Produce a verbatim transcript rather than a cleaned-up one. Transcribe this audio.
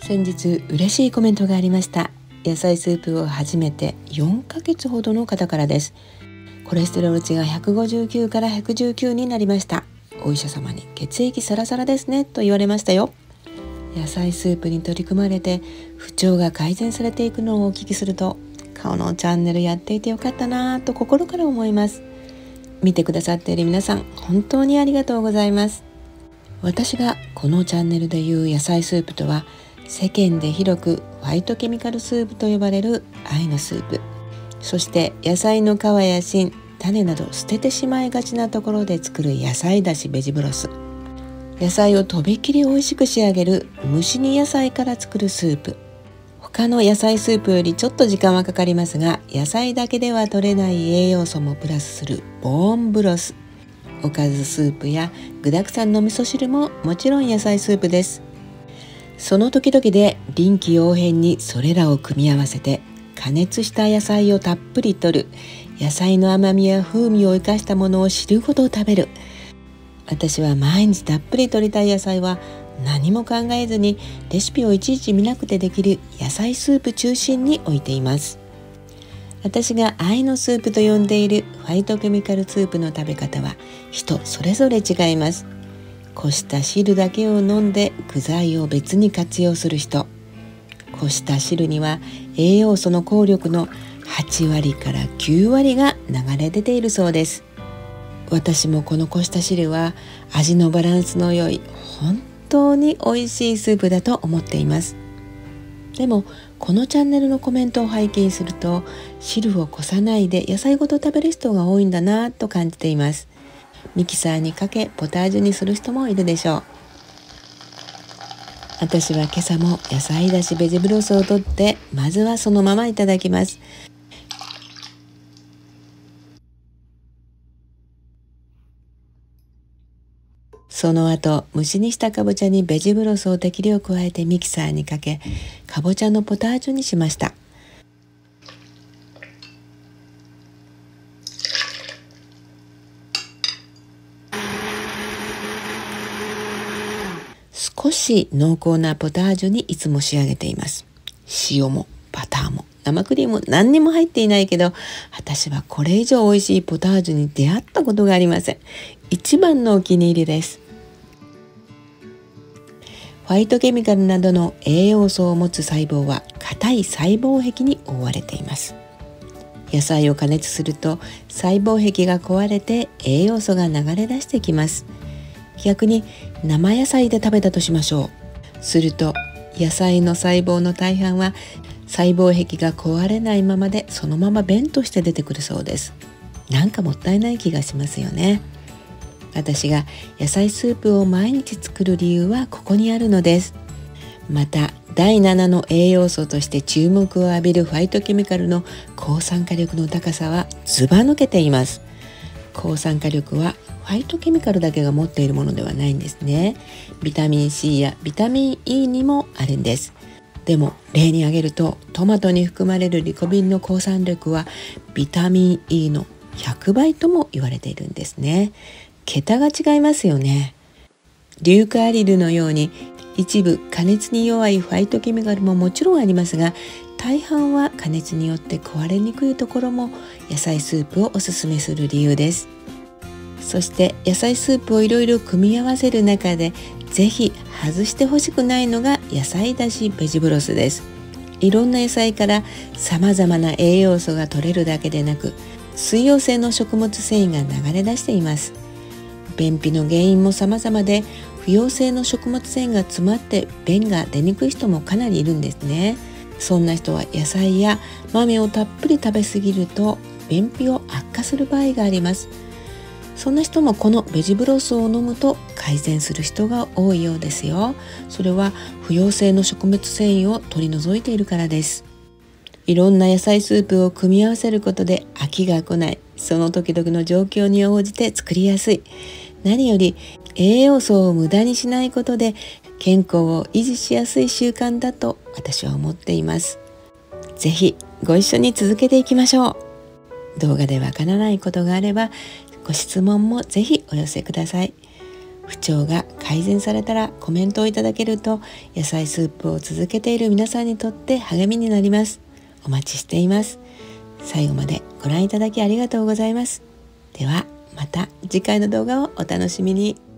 先日嬉しいコメントがありました。野菜スープを始めてよんかげつほどの方からです。コレステロール値がひゃくごじゅうきゅうからひゃくじゅうきゅうになりました。お医者様に血液サラサラですねと言われましたよ。野菜スープに取り組まれて不調が改善されていくのをお聞きすると、このチャンネルやっていてよかったなぁと心から思います。見てくださっている皆さん、本当にありがとうございます。私がこのチャンネルで言う野菜スープとは、世間で広くホワイトケミカルスープと呼ばれる愛のスープ、そして野菜の皮や芯、種など捨ててしまいがちなところで作る野菜だしベジブロス、野菜をとびきり美味しく仕上げる蒸し煮野菜から作るスープ、他の野菜スープよりちょっと時間はかかりますが、野菜だけでは取れない栄養素もプラスするボーンブロス、おかずスープや具沢山の味噌汁ももちろん野菜スープです。その時々で臨機応変にそれらを組み合わせて、加熱した野菜をたっぷりとる、野菜の甘みや風味を生かしたものを汁ごと食べる。私は毎日たっぷり摂りたい野菜は何も考えずにレシピをいちいち見なくてできる野菜スープ中心に置いています。私が愛のスープと呼んでいるホワイトケミカルスープの食べ方は人それぞれ違います。こした汁だけを飲んで具材を別に活用する人、こした汁には栄養素の効力のはちわりからきゅうわりが流れ出ているそうです。私もこのこした汁は味のバランスの良い本当に美味しいスープだと思っています。でもこのチャンネルのコメントを拝見すると、汁をこさないで野菜ごと食べる人が多いんだなと感じています。ミキサーにかけポタージュにする人もいるでしょう。私は今朝も野菜だしベジブロスを取って、まずはそのままいただきます。その後、蒸しにしたかぼちゃにベジブロスを適量加えてミキサーにかけ、かぼちゃのポタージュにしました。少し濃厚なポタージュにいつも仕上げています。塩もバターも生クリームも何にも入っていないけど、私はこれ以上美味しいポタージュに出会ったことがありません。一番のお気に入りです。ホワイトケミカルなどの栄養素を持つ細胞は硬い細胞壁に覆われています。野菜を加熱すると細胞壁が壊れて栄養素が流れ出してきます。逆に生野菜で食べたとしましょう。すると野菜の細胞の大半は細胞壁が壊れないままでそのまま便として出てくるそうです。なんかもったいない気がしますよね。私が野菜スープを毎日作る理由はここにあるのです。まただいななの栄養素として注目を浴びるホワイトケミカルの抗酸化力の高さはずば抜けています。抗酸化力はホワイトケミカルだけが持っているものではないんですね。ビタミン シー やビタミン イー にもあるんです。でも例に挙げると、トマトに含まれるリコピンの抗酸力はビタミン イー のひゃくばいとも言われているんですね。桁が違いますよね。硫化アリルのように一部加熱に弱いホワイトケミカルももちろんありますが、大半は加熱によって壊れにくいところも野菜スープをおすすめする理由です。そして野菜スープをいろいろ組み合わせる中でぜひ外してほしくないのが野菜だしベジブロスです。いろんな野菜からさまざまな栄養素が取れるだけでなく、水溶性の食物繊維が流れ出しています。便秘の原因も様々で、不溶性の食物繊維が詰まって便が出にくい人もかなりいるんですね。そんな人は野菜や豆をたっぷり食べ過ぎると便秘を悪化する場合があります。そんな人もこのベジブロスを飲むと改善する人が多いようですよ。それは不溶性の食物繊維を取り除いているからです。いろんな野菜スープを組み合わせることで飽きが来ない。その時々の状況に応じて作りやすい。何より栄養素を無駄にしないことで健康を維持しやすい習慣だと私は思っています。ぜひご一緒に続けていきましょう。動画でわからないことがあればご質問もぜひお寄せください。 不調が改善されたらコメントをいただけると、野菜スープを続けている皆さんにとって励みになります。お待ちしています。最後までご覧いただきありがとうございます。ではまた次回の動画をお楽しみに。